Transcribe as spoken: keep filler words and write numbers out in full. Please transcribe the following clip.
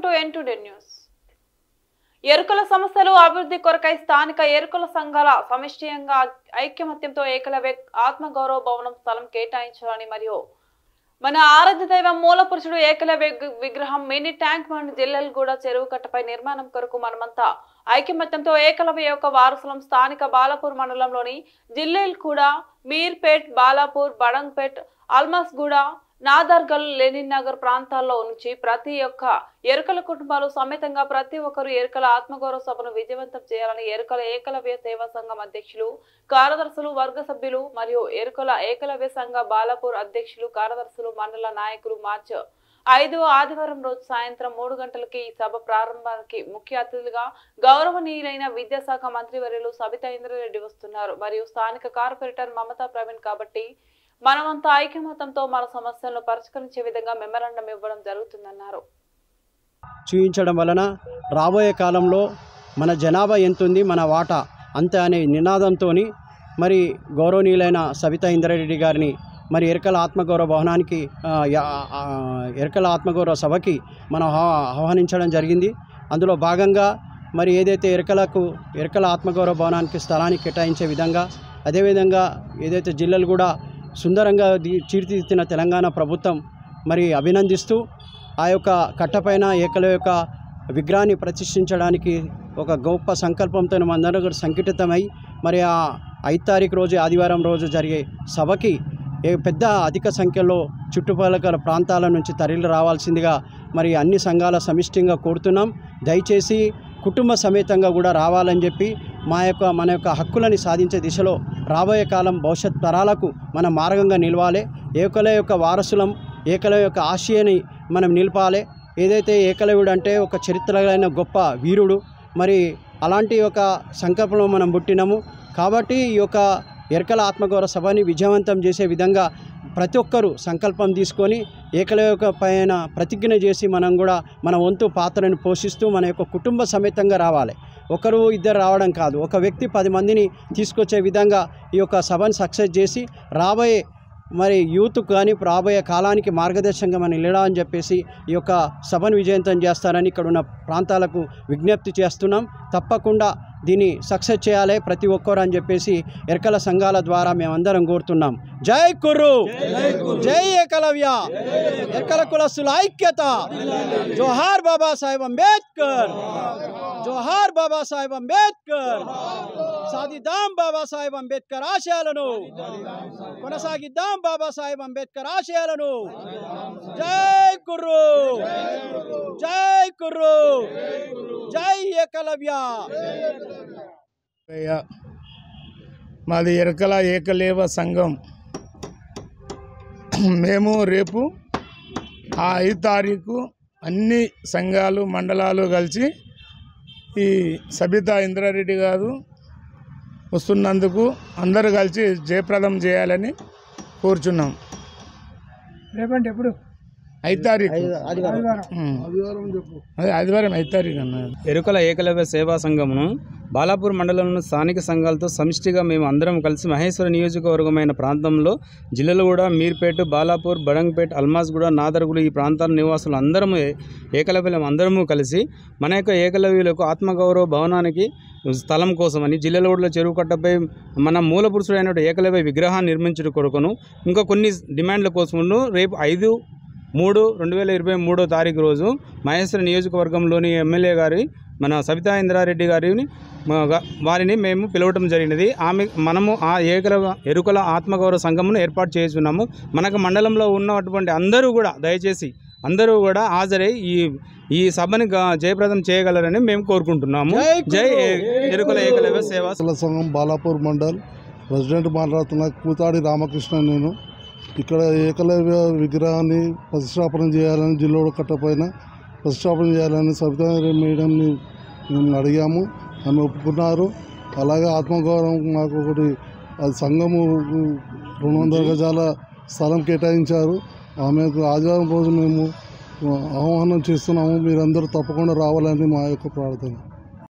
To N today news. Erukala సమస్యలు అభివృద్ధి కొరకై స్థానిక ఎరుకల సంఘాల సమిష్టియంగా ఐక్యమత్యంతో ఏకలవ్య ఆత్మగౌరవ భవనం స్థలం కేటాయించాలని మరియు మన ఆరాధ్య దైవం మూల పురుషుడు ఏకలవ్య విగ్రహం మినీ ట్యాంక్ బండ్ జిల్లెలగూడ చెరువు కట్టపై నిర్మాణం కొరకు మనమంతా ఐక్యమత్యంతో ఏకలవ్య యొక్క వారసులం స్థానిక బాలాపూర్ మండలంలోని జిల్లెలగూడ, మీర్పేట్, బాలాపూర్, బడంగ్పేట్, అల్మాస్గూడ, నాదర్గల్, లెనిన్ నగర్ ప్రాంతాల్లో నుంచి ప్రతి ఒక్క ఎరుకల కుటుంబాలు సమేతంగా ప్రతి ఒక్కరు ఎరుకల ఆత్మగౌరవ సభను విజయవంతం చేయాలని ఎరుకల ఏకలవ్య సేవా సంఘం అధ్యక్షులు, కార్యదర్శులు, వర్గ సభ్యులు మరియు ఎరుకల ఏకలవ్య సంఘ బాలాపూర్ అధ్యక్షులు, కార్యదర్శులు, మండల నాయకులు మార్చి ఐదు ఆదివారం రోజు సాయంత్రం మూడు గంటలకి ఈ సభ ప్రారంభానికి ముఖ్య అతిథులుగా గౌరవనీయులైన విద్యాశాఖ మంత్రివర్యులు సబితా ఇంద్రారెడ్డి వస్తున్నారు మరియు స్థానిక కార్పొరేటర్ మమతా ప్రవీణ్ కాబట్టి మనమంతా ఐక్యమత్యంతో మన సమస్యలను పరిష్కరించే విధంగా మెమరాండం ఇవ్వడం జరుగుతుందన్నారు. చూపించడం వలన రాబోయే కాలంలో మన జనాభా ఎంతుంది, మన వాటా అంతే అనే నినాదంతో మరి గౌరవనీయులైన సబితా ఇంద్రారెడ్డి గారిని మరి ఎరుకల ఆత్మగౌరవ భవనానికి ఎరుకల ఆత్మగౌరవ సభకి మనం ఆహ్వానించడం జరిగింది. అందులో భాగంగా మరి ఏదైతే ఎరుకలకు ఎరుకల ఆత్మగౌరవ భవనానికి స్థలాన్ని కేటాయించే విధంగా, అదేవిధంగా ఏదైతే జిల్లాలు కూడా సుందరంగా తీర్చిదిద్దిన తెలంగాణ ప్రభుత్వం మరి అభినందిస్తూ ఆ యొక్క కట్టపైన ఏకలవ్య యొక్క విగ్రహాన్ని ప్రతిష్ఠించడానికి ఒక గొప్ప సంకల్పంతో మనందరం కూడా సంఘటితమై మరి ఆ ఐదు తారీఖు రోజు ఆదివారం రోజు జరిగే సభకి పెద్ద అధిక సంఖ్యలో చుట్టుపక్కల ప్రాంతాల నుంచి తరలి రావాల్సిందిగా మరి అన్ని సంఘాల సమిష్టిగా కోరుతున్నాం. దయచేసి కుటుంబ సమేతంగా కూడా రావాలని చెప్పి మా యొక్క మన యొక్క హక్కులని సాధించే దిశలో రాబోయే కాలం భవిష్యత్ తరాలకు మన మార్గంగా నిలవాలి. ఏకలవ్య యొక్క వారసులం, ఏకలవ్య యొక్క ఆశయాన్ని మనం నిలపాలి. ఏదైతే ఏకలవ్యుడు అంటే ఒక చరిత్రమైన గొప్ప వీరుడు, మరి అలాంటి ఒక సంకల్పంలో మనం పుట్టినాము. కాబట్టి ఈ యొక్క ఎరుకల ఆత్మగౌరవ సభని విజయవంతం చేసే విధంగా ప్రతి ఒక్కరూ సంకల్పం తీసుకొని ఏకలవ్య పైన ప్రతిజ్ఞ చేసి మనం కూడా మన వంతు పాత్రను పోషిస్తూ మన యొక్క కుటుంబ సమేతంగా రావాలి. ఒకరు ఇద్దరు రావడం కాదు, ఒక వ్యక్తి పది మందిని తీసుకొచ్చే విధంగా ఈ యొక్క సభను సక్సెస్ చేసి రాబోయే మరి యూత్ కానీ రాబోయే కాలానికి మార్గదర్శకంగా మనం వెళ్ళాలని చెప్పేసి ఈ యొక్క సభను విజయవంతం చేస్తారని ఇక్కడ ఉన్న ప్రాంతాలకు విజ్ఞప్తి చేస్తున్నాం. తప్పకుండా దీన్ని సక్సెస్ చేయాలి ప్రతి ఒక్కరు అని చెప్పేసి ఎరుకల సంఘాల ద్వారా మేమందరం కోరుతున్నాం. జై కుర్రు, జై ఏకలవ్య, ఎరుకల కులస్తుల ఐక్యత. జోహార్ బాబాసాహెబ్ అంబేద్కర్, జోహార్ బాబాసాహెబ్ అంబేద్కర్. సాధిద్దాం బాబాసాహెబ్ అంబేద్కర్ ఆశయాలను, కొనసాగిద్దాం బాబాసాహెబ్ అంబేద్కర్ ఆశయాలను. జై కుర్రు, జై కుర్రు, జై ఏకలవ్య. మాది ఎరుకల ఏకలవ్య సంఘం. మేము రేపు ఆ ఐదు తారీఖు అన్ని సంఘాలు మండలాలు కలిసి ఈ సబితా ఇంద్రారెడ్డి గారు వస్తున్నందుకు అందరూ కలిసి జయప్రదం చేయాలని కోరుచున్నాం. రేపంటే ఎప్పుడు? ఐదు తారీఖు ఆదివారం ఐదు తారీఖు అన్న. ఎరుకల ఏకలవ్య సేవా సంఘమును బాలాపూర్ మండలంలో స్థానిక సంఘాలతో సమిష్టిగా మేము అందరం కలిసి మహేశ్వర నియోజకవర్గమైన ప్రాంతంలో జిల్లెలగూడ, మీర్పేట, బాలాపూర్, బడంగ్పేట్, అల్మాస్గూడ, నాదర్గులు ఈ ప్రాంతాల నివాసులు అందరము ఏకలవ్యులం అందరము కలిసి మన యొక్క ఏకలవ్యులకు ఆత్మగౌరవ భవనానికి స్థలం కోసమని జిల్లెలగూడలో చెరువు కట్టపై మన మూల పురుషుడైన ఏకలవ్య విగ్రహాన్ని నిర్మించడం కొరకును ఇంకా కొన్ని డిమాండ్ల కోసమును రేపు ఐదు మూడు రెండు వేల ఇరవై మూడో తారీఖు రోజు మహేశ్వర నియోజకవర్గంలోని ఎమ్మెల్యే గారి మన సబితా ఇంద్రారెడ్డి గారిని వారిని మేము పిలవటం జరిగినది. ఆమె మనము ఆ ఏకల ఎరుకల ఆత్మగౌరవ సంఘమును ఏర్పాటు చేస్తున్నాము. మనకు మండలంలో ఉన్నటువంటి అందరూ కూడా దయచేసి అందరూ కూడా హాజరై ఈ ఈ సభని జయప్రదం చేయగలరని మేము కోరుకుంటున్నాము. జై ఎరుకల ఏకలవ్య సేవా సంఘం బాలాపూర్ మండల్ ప్రెసిడెంట్ మాట్లాడుతున్న కూతాడి రామకృష్ణ. నేను ఇక్కడ ఏకలవ్య విగ్రహాన్ని ప్రతిష్టాపన చేయాలని జిల్లాలో కట్టపైన ప్రతిష్టాపన చేయాలని సబితా మేడంని మేము అడిగాము, ఆమె ఒప్పుకున్నారు. అలాగే ఆత్మగౌరవం మాకు ఒకటి అది సంఘము రెండు వందల గజాల స్థలం కేటాయించారు. ఆమెకు ఆదివారం రోజు మేము ఆహ్వానం చేస్తున్నాము. మీరందరూ తప్పకుండా రావాలని మా యొక్క ప్రార్థన.